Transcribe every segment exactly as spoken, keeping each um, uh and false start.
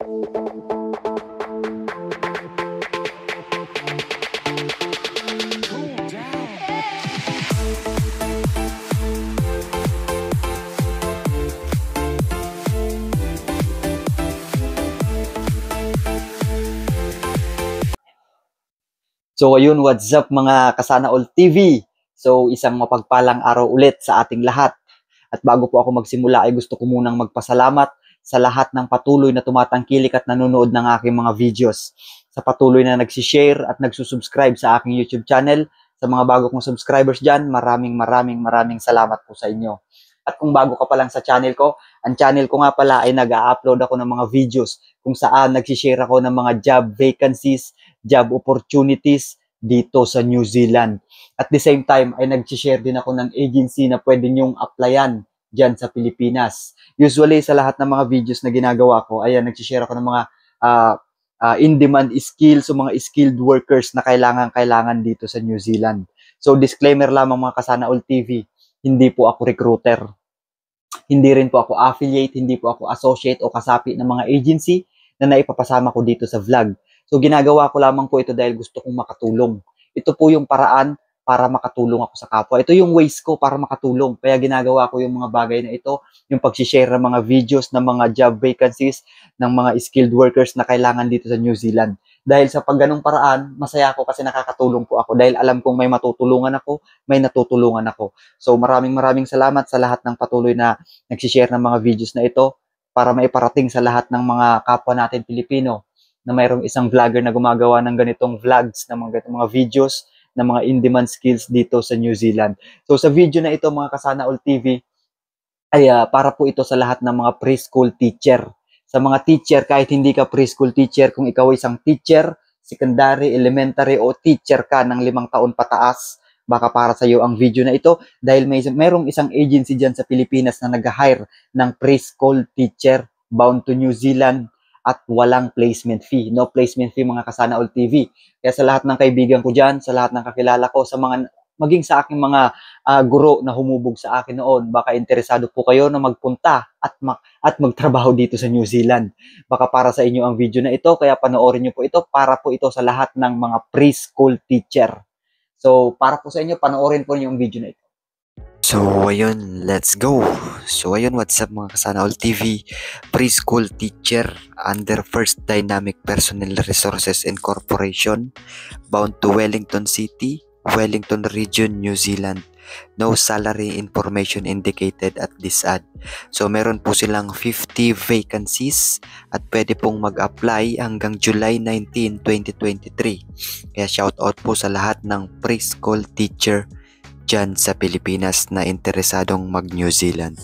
So ayun, what's up mga Kasana All T V? So isang mapagpalang araw ulit sa ating lahat. At bago po ako magsimula ay gusto ko munang magpasalamat sa lahat ng patuloy na tumatangkilik at nanonood ng aking mga videos. Sa patuloy na nagsishare at nagsusubscribe sa aking YouTube channel. Sa mga bago kong subscribers dyan, maraming maraming maraming salamat po sa inyo. At kung bago ka pa lang sa channel ko, ang channel ko nga pala ay nag-a-upload ako ng mga videos kung saan nagsishare ako ng mga job vacancies, job opportunities dito sa New Zealand. At the same time ay nag-share din ako ng agency na pwede nyong applyan dyan sa Pilipinas. Usually sa lahat ng mga videos na ginagawa ko, ayan, nag-share ako ng mga uh, uh, in-demand skills o mga skilled workers na kailangan-kailangan dito sa New Zealand. So disclaimer lamang mga Kasana All T V, hindi po ako recruiter. Hindi rin po ako affiliate, hindi po ako associate o kasapi ng mga agency na naipapasama ko dito sa vlog. So ginagawa ko lamang po ito dahil gusto kong makatulong. Ito po yung paraan para makatulong ako sa kapwa. Ito yung ways ko para makatulong. Kaya ginagawa ko yung mga bagay na ito, yung pag-share ng mga videos ng mga job vacancies ng mga skilled workers na kailangan dito sa New Zealand. Dahil sa pagganong paraan, masaya ako kasi nakakatulong po ako dahil alam kong may matutulungan ako, may natutulungan ako. So maraming maraming salamat sa lahat ng patuloy na nagsishare ng mga videos na ito para maiparating sa lahat ng mga kapwa natin Pilipino na mayroong isang vlogger na gumagawa ng ganitong vlogs, ng mga, mga videos, ng mga in-demand skills dito sa New Zealand. So sa video na ito mga Kasana All T V, ay uh, para po ito sa lahat ng mga preschool teacher. Sa mga teacher, kahit hindi ka preschool teacher, kung ikaw ay isang teacher, secondary, elementary o teacher ka ng limang taon pataas, baka para sa iyo ang video na ito dahil may merong isang agency dyan sa Pilipinas na nag-hire ng preschool teacher bound to New Zealand at walang placement fee. No placement fee mga Kasana All T V. Kaya sa lahat ng kaibigan ko dyan, sa lahat ng kakilala ko, sa mga maging sa aking mga uh, guro na humubog sa akin noon, baka interesado po kayo na magpunta at, ma at magtrabaho dito sa New Zealand. Baka para sa inyo ang video na ito, kaya panoorin nyo po ito para po ito sa lahat ng mga preschool teacher. So, para po sa inyo, panoorin po niyo ang video na ito. So, ayun, let's go. So, ayun, what's up mga Kasana All T V? Preschool teacher under First Dynamic Personnel Resources Incorporation, bound to Wellington City, Wellington Region, New Zealand. No salary information indicated at this ad. So, meron po silang fifty vacancies at pwede pong mag-apply hanggang July nineteenth, twenty twenty-three. Kaya shout out po sa lahat ng preschool teacher dyan sa Pilipinas na interesadong mag-New Zealand.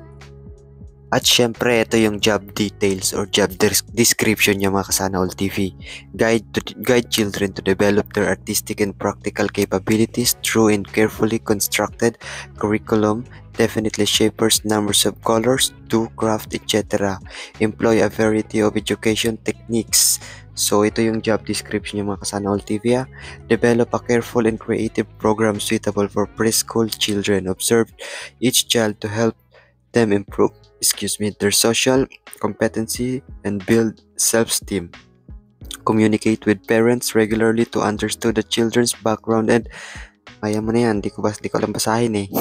At syempre, ito yung job details or job description niya mga Kasana All T V. Guide, to, guide children to develop their artistic and practical capabilities through and carefully constructed curriculum, definitely shapers numbers of colors, do craft, et cetera. Employ a variety of education techniques. So, ito yung job description niya mga Kasana All T V. Ah. Develop a careful and creative program suitable for preschool children. Observe each child to help them improve excuse me, their social competency and build self-esteem. Communicate with parents regularly to understand the children's background and kaya mo na yan, di ko, ba, di ko alam basahin eh.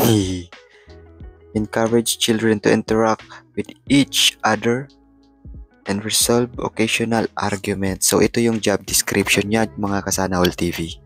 Encourage children to interact with each other and resolve occasional arguments. So ito yung job description niya mga Kasana All T V.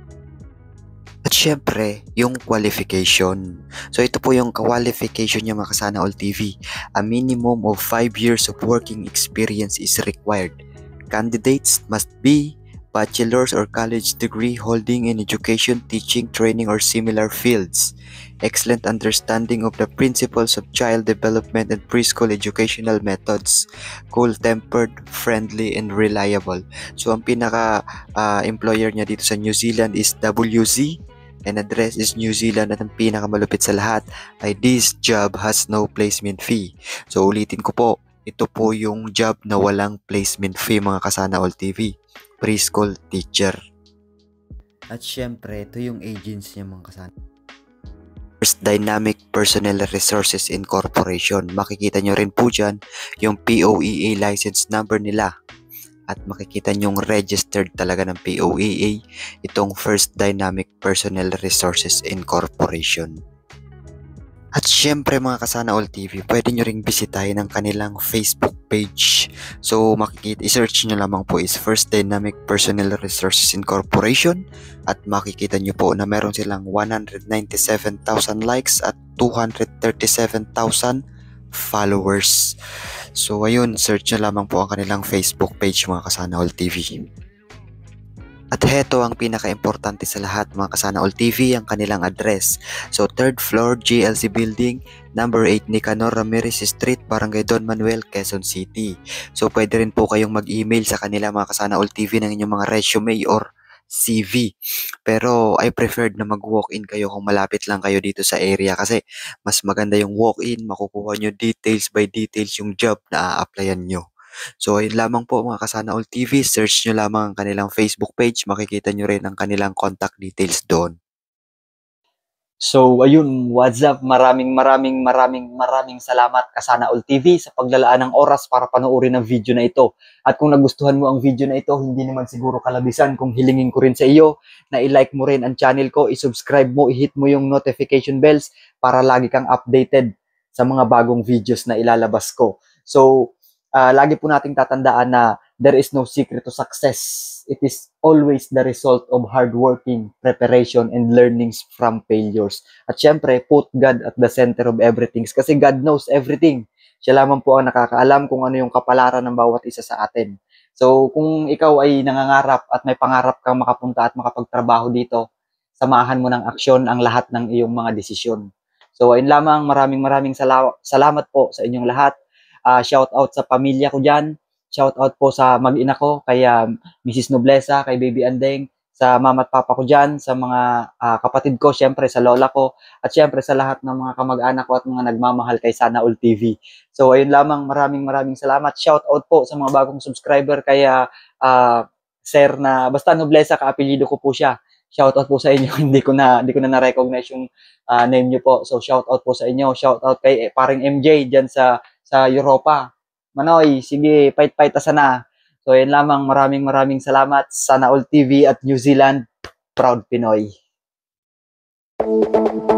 At syempre, yung qualification. So ito po yung qualification niya mga Kasana All T V. A minimum of five years of working experience is required. Candidates must be bachelor's or college degree holding in education, teaching, training, or similar fields. Excellent understanding of the principles of child development and preschool educational methods. Cool-tempered, friendly, and reliable. So ang pinaka-employer uh, niya dito sa New Zealand is W Z. And address is New Zealand at ang pinakamalupit sa lahat ay this job has no placement fee. So ulitin ko po, ito po yung job na walang placement fee mga Kasana All T V. Preschool teacher. At syempre, ito yung agency niya mga Kasana. First Dynamic Personnel Resources Incorporation. Makikita nyo rin po dyan yung P O E A license number nila. At makikita nyong registered talaga ng P O E A itong First Dynamic Personnel Resources Incorporation. At syempre mga Kasana All T V, pwede nyo ring bisitahin ang kanilang Facebook page. So makikita, i-search nyo lamang po is First Dynamic Personnel Resources Incorporation at makikita nyo po na meron silang one hundred ninety-seven thousand likes at two hundred thirty-seven thousand followers. So ayun, search nyo lamang po ang kanilang Facebook page mga Kasana All T V. At heto ang pinaka-importante sa lahat mga Kasana All T V, ang kanilang address. So third floor G L C Building, number eight Nicanor Ramirez Street, Barangay Don Manuel, Quezon City. So pwede rin po kayong mag-email sa kanila mga Kasana All T V ng inyong mga resume or C V. Pero I preferred na mag-walk-in kayo kung malapit lang kayo dito sa area kasi mas maganda yung walk-in, makukuha nyo details by details yung job na a-applyan nyo. So ayun lamang po mga Kasana All T V, search nyo lamang ang kanilang Facebook page, makikita nyo rin ang kanilang contact details doon. So, ayun, what's up? Maraming maraming maraming maraming salamat Kasana All T V sa paglalaan ng oras para panoorin ang video na ito. At kung nagustuhan mo ang video na ito, hindi naman siguro kalabisan kung hilingin ko rin sa iyo na i-like mo rin ang channel ko, i-subscribe mo, i-hit mo yung notification bells para lagi kang updated sa mga bagong videos na ilalabas ko. So, uh, lagi po nating tatandaan na there is no secret to success. It is always the result of hard working, preparation, and learnings from failures. At syempre, put God at the center of everything. Kasi God knows everything. Siya lamang po ang nakakaalam kung ano yung kapalaran ng bawat isa sa atin. So, kung ikaw ay nangangarap at may pangarap kang makapunta at makapagtrabaho dito, samahan mo ng aksyon ang lahat ng iyong mga desisyon. So, ayun lamang. Maraming maraming sala- salamat po sa inyong lahat. Uh, shout out sa pamilya ko dyan. Shout out po sa mag-ina ko, kay uh, Missus Noblesa, kay Baby Andeng, sa mama at papa ko dyan, sa mga uh, kapatid ko, syempre sa lola ko, at syempre sa lahat ng mga kamag-anak ko at mga nagmamahal kay Sana All T V. So ayun lamang, maraming maraming salamat. Shout out po sa mga bagong subscriber, kaya uh, sir na, basta Noblesa, kaapelyido ko po siya. Shout out po sa inyo, hindi ko na hindi ko na na-recognize yung uh, name niyo po. So shout out po sa inyo. Shout out kay eh, paring M J diyan sa sa Europa. Manoy, sige, fight-fight na. So, yan lamang. Maraming maraming salamat. Sana All T V at New Zealand. Proud Pinoy.